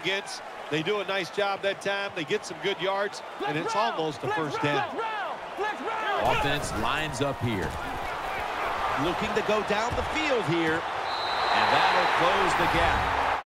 against. They do a nice job that time. They get some good yards, and it's almost a first down. Offense lines up here. Looking to go down the field here. And that'll close the gap.